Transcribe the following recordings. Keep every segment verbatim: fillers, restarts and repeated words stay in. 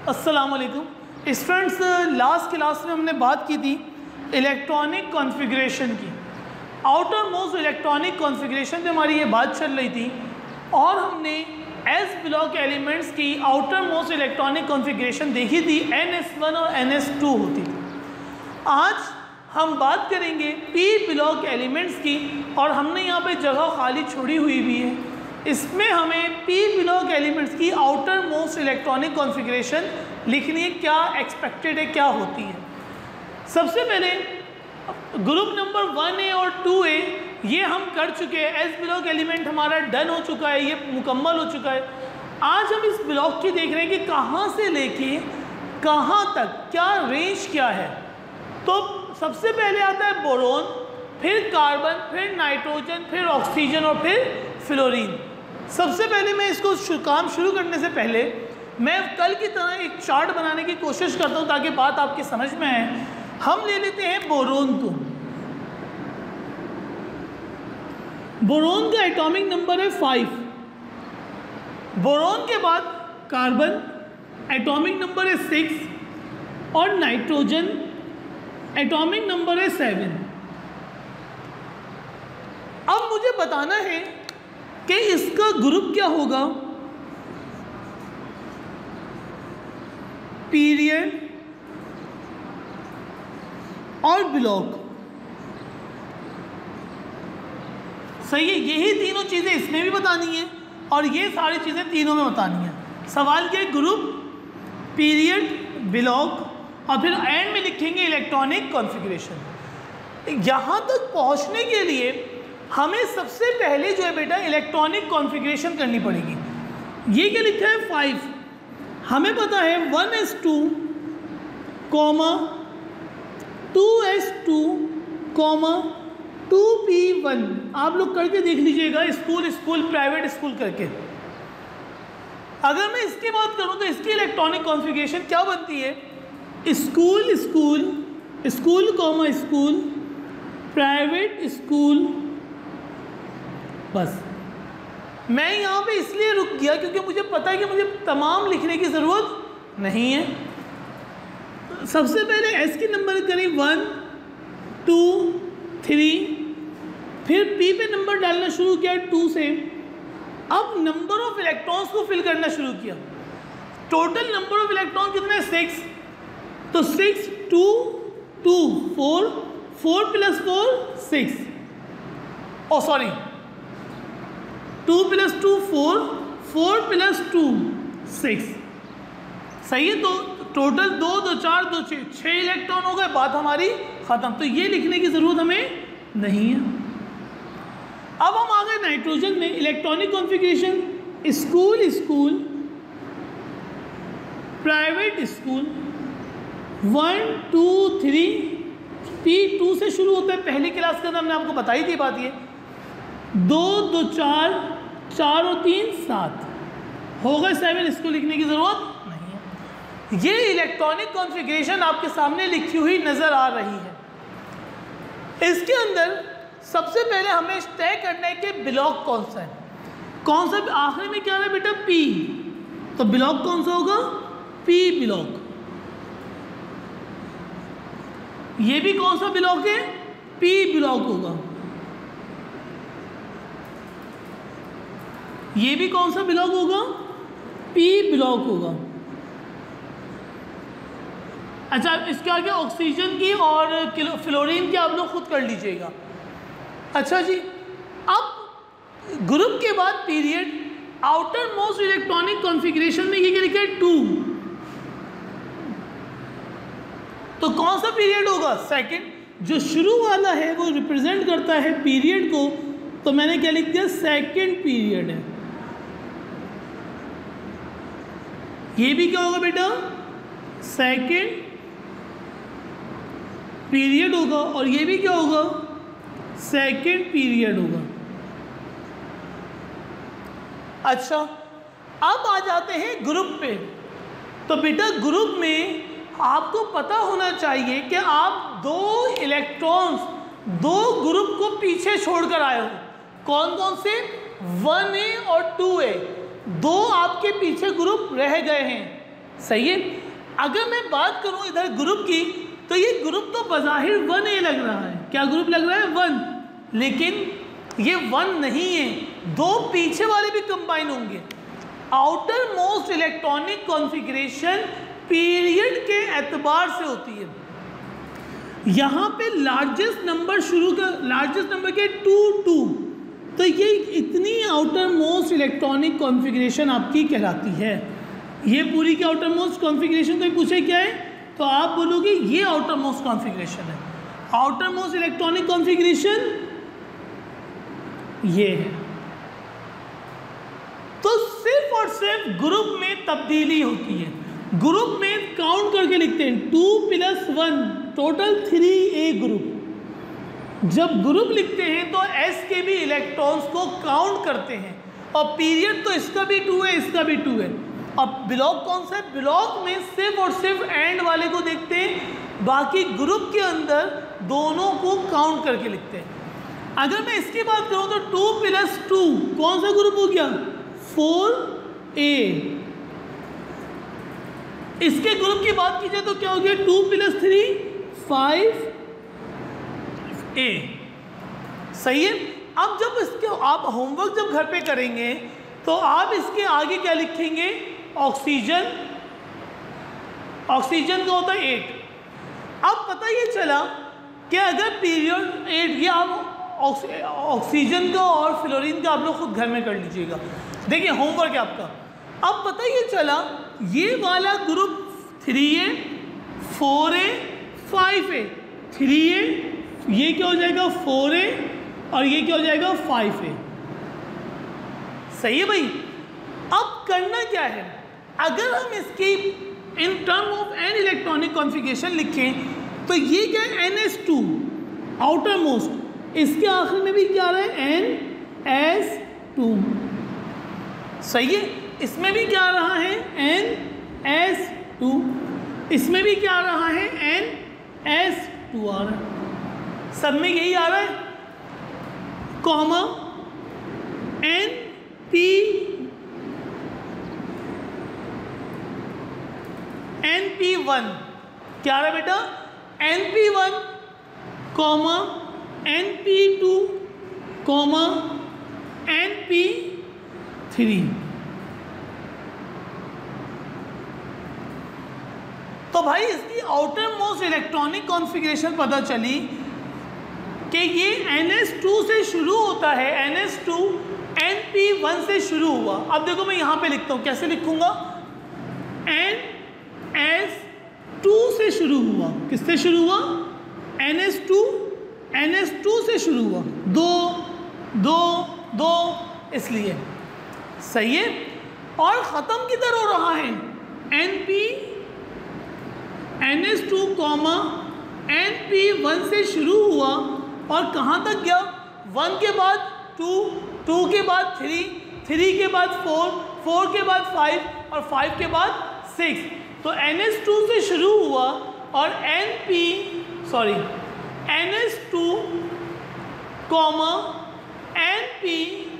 अस्सलाम वालेकुम students, last class में हमने बात की थी इलेक्ट्रॉनिक कॉन्फ़िगरेशन की। आउटर मोस्ट इलेक्ट्रॉनिक कॉन्फ़िगरेशन पे हमारी ये बात चल रही थी और हमने एस ब्लॉक एलिमेंट्स की आउटर मोस्ट इलेक्ट्रॉनिक कॉन्फ़िगरेशन देखी थी, एन एस वन और एन एस टू होती थी। आज हम बात करेंगे पी ब्लॉक एलिमेंट्स की और हमने यहाँ पे जगह खाली छोड़ी हुई भी है। इसमें हमें पी ब्लॉक एलिमेंट्स की आउटर मोस्ट इलेक्ट्रॉनिक कॉन्फ़िगरेशन लिखनी है, क्या एक्सपेक्टेड है, क्या होती है। सबसे पहले ग्रुप नंबर वन ए और टू ए ये हम कर चुके हैं। एस ब्लॉक एलिमेंट हमारा डन हो चुका है, ये मुकम्मल हो चुका है। आज हम इस ब्लॉक की देख रहे हैं कि कहाँ से लेके कहाँ तक, क्या रेंज क्या है। तो सबसे पहले आता है बोरोन, फिर कार्बन, फिर नाइट्रोजन, फिर ऑक्सीजन और फिर फ्लोरीन। सबसे पहले मैं इसको शु, काम शुरू करने से पहले मैं कल की तरह एक चार्ट बनाने की कोशिश करता हूँ ताकि बात आपकी समझ में आए। हम ले लेते हैं बोरोन को। बोरोन का एटॉमिक नंबर है फाइव। बोरोन के बाद कार्बन एटॉमिक नंबर है सिक्स और नाइट्रोजन एटॉमिक नंबर है सेवन। अब मुझे बताना है कि इसका ग्रुप क्या होगा। पीरियड और ब्लॉक, सही है। यही तीनों चीज़ें इसमें भी बतानी है और ये सारी चीज़ें तीनों में बतानी है। सवाल क्या है? ग्रुप, पीरियड, ब्लॉक और फिर एंड में लिखेंगे इलेक्ट्रॉनिक कॉन्फ़िगरेशन। यहाँ तक पहुँचने के लिए हमें सबसे पहले जो है बेटा इलेक्ट्रॉनिक कॉन्फ़िगरेशन करनी पड़ेगी। ये क्या लिखा है? फाइव। हमें पता है one s two comma two s two comma two p one. आप लोग करके देख लीजिएगा, स्कूल स्कूल प्राइवेट स्कूल करके। अगर मैं इसकी बात करूं तो इसकी इलेक्ट्रॉनिक कॉन्फ़िगरेशन क्या बनती है? School school school comma school private school. बस मैं यहाँ पे इसलिए रुक गया क्योंकि मुझे पता है कि मुझे तमाम लिखने की ज़रूरत नहीं है। सबसे पहले एस की नंबर करें वन टू थ्री, फिर पी पे नंबर डालना शुरू किया टू से। अब नंबर ऑफ इलेक्ट्रॉन्स को फिल करना शुरू किया। टोटल नंबर ऑफ इलेक्ट्रॉन कितने? सिक्स। तो six two two four, four plus four six, oh sorry two plus two four, four plus two six. सही है। तो टोटल दो दो चार दो छः, छः इलेक्ट्रॉन हो गए, बात हमारी ख़त्म। तो ये लिखने की ज़रूरत हमें नहीं है। अब हम आ गए नाइट्रोजन में। Electronic configuration school school private school one two three, p two से शुरू होता है। पहली क्लास के अंदर हमने आपको बताई थी बात ये। दो दो चार, चार और तीन सात हो गए सेवन। इसको लिखने की ज़रूरत नहीं है। ये इलेक्ट्रॉनिक कॉन्फ़िगरेशन आपके सामने लिखी हुई नज़र आ रही है। इसके अंदर सबसे पहले हमें तय करना है कि ब्लॉक कौन सा है। कौन सा? आखिर में क्या है बेटा? पी। तो ब्लॉक कौन सा होगा? P block. ये भी कौन सा ब्लॉक है? पी ब्लॉक होगा। ये भी कौन सा ब्लॉक होगा? पी ब्लॉक होगा। अच्छा, इसके आगे ऑक्सीजन की और फ्लोरीन की आप लोग खुद कर लीजिएगा। अच्छा जी, अब ग्रुप के बाद period, outermost electronic configuration में ये क्या लिखा है? टू। तो कौन सा पीरियड होगा? सेकंड। जो शुरू वाला है वो रिप्रेजेंट करता है पीरियड को, तो मैंने क्या लिख दिया? सेकंड पीरियड है। ये भी क्या होगा बेटा? सेकंड पीरियड होगा। और ये भी क्या होगा? सेकंड पीरियड होगा। अच्छा, अब आ जाते हैं ग्रुप पे। तो बेटा ग्रुप में आपको पता होना चाहिए कि आप दो इलेक्ट्रॉन्स, दो ग्रुप को पीछे छोड़कर आए हो। कौन कौन से? वन ए और टू ए। दो आपके पीछे ग्रुप रह गए हैं। सही है। अगर मैं बात करूं इधर ग्रुप की, तो ये ग्रुप तो बज़ाहिर वन ए लग रहा है। क्या ग्रुप लग रहा है? वन। लेकिन ये वन नहीं है, दो पीछे वाले भी कंबाइन होंगे। Outermost electronic configuration period के एतबार से होती है। यहाँ पे लार्जेस्ट नंबर शुरू कर, लार्जेस्ट नंबर के टू टू, तो ये इतनी आउटर मोस्ट इलेक्ट्रॉनिक कॉन्फ़िगरेशन आपकी कहलाती है। ये पूरी की आउटर मोस्ट कॉन्फ़िगरेशन कोई पूछे क्या है, तो आप बोलोगे ये आउटर मोस्ट कॉन्फ़िगरेशन है। आउटर मोस्ट इलेक्ट्रॉनिक कॉन्फ़िगरेशन ये है। तो सिर्फ और सिर्फ ग्रुप में तब्दीली होती है। ग्रुप में काउंट करके लिखते हैं two plus one, total three A group. जब ग्रुप लिखते हैं तो एस के भी इलेक्ट्रॉन्स को काउंट करते हैं, और पीरियड तो इसका भी टू है, इसका भी टू है। अब ब्लॉक कौन सा है? ब्लॉक में सिर्फ और सिर्फ एंड वाले को देखते हैं, बाकी ग्रुप के अंदर दोनों को काउंट करके लिखते हैं। अगर मैं इसकी बात करूं तो टू प्लस टू कौन सा ग्रुप हो गया? Four A. इसके ग्रुप की बात की जाए तो क्या हो गया? Two plus three five A. सही है। अब जब इसके आप होमवर्क जब घर पे करेंगे तो आप इसके आगे क्या लिखेंगे? ऑक्सीजन। ऑक्सीजन का होता है एट। अब पता ये चला कि अगर पीरियड एट, ये आप ऑक्सीजन का और फ्लोरीन का आप लोग खुद घर में कर लीजिएगा, देखिए होमवर्क है आपका। अब पता ये चला ये वाला group three A, four A, five A, three A, ये क्या हो जाएगा? फोर ए, और ये क्या हो जाएगा? Five A. सही है भाई। अब करना क्या है? अगर हम इसकी in term of n electronic configuration लिखें तो ये क्या है? N S two outermost, इसके आखिर में भी क्या आ रहा है? N S two. सही है। इसमें भी क्या आ रहा है? N S two. इसमें भी क्या आ रहा है? एन एस टू आ रहा है। सब में यही आ रहा है, comma n p n P one. क्या आ रहा है बेटा? N P one comma n p two comma n p three. तो भाई इसकी आउटर मोस्ट इलेक्ट्रॉनिक कॉन्फ़िगरेशन पता चली कि ये एन एस टू से शुरू होता है। N S two N P one से शुरू हुआ। अब देखो मैं यहाँ पे लिखता हूँ, कैसे लिखूंगा? एन एस टू से शुरू हुआ। किससे शुरू हुआ? N S two, n S two से शुरू हुआ। दो दो दो, इसलिए सही है। और ख़त्म किधर हो रहा है? N p n S two comma n P one से शुरू हुआ और कहाँ तक गया? वन के बाद टू, टू के बाद थ्री, थ्री के बाद फोर, फोर के बाद फाइव, और फाइव के बाद सिक्स। तो एन एस टू से शुरू हुआ और n p sorry n S two comma n p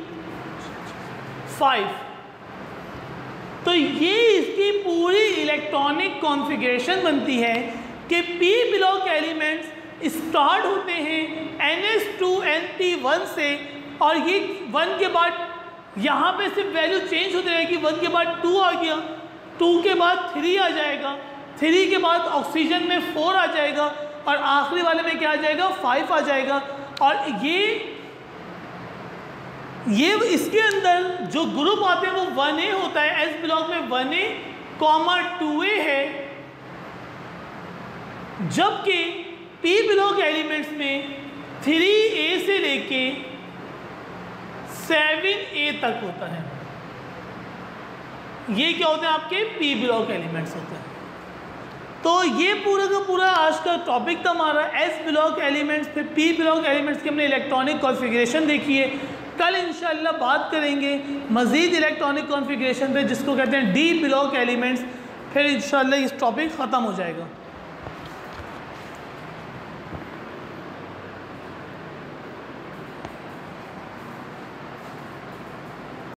five. तो ये इसकी पूरी इलेक्ट्रॉनिक कॉन्फ़िगरेशन बनती है कि पी ब्लॉक एलिमेंट्स स्टार्ट होते हैं N S two N P one से, और ये वन के बाद यहाँ पे सिर्फ वैल्यू चेंज होती रहेगी। वन के बाद टू आ गया, टू के बाद थ्री आ जाएगा, थ्री के बाद ऑक्सीजन में फोर आ जाएगा, और आखिरी वाले में क्या आ जाएगा? फाइव आ जाएगा। और ये ये इसके अंदर जो ग्रुप आते हैं वो वन ए होता है। एस ब्लॉक में one A comma two A है, जबकि पी ब्लॉक एलिमेंट्स में थ्री ए से लेके सेवन ए तक होता है। ये क्या होते हैं? आपके पी ब्लॉक एलिमेंट्स होते हैं। तो ये पूरा का पूरा आज का टॉपिक था हमारा एस ब्लॉक एलिमेंट्स। फिर पी ब्लॉक एलिमेंट्स की हमने इलेक्ट्रॉनिक कॉन्फ़िगरेशन देखी है। कल इंशाल्लाह बात करेंगे मज़ीद इलेक्ट्रॉनिक कॉन्फ़िगरेशन पे, जिसको कहते हैं डी ब्लॉक एलिमेंट्स। फिर इंशाल्लाह इस टॉपिक ख़त्म हो जाएगा।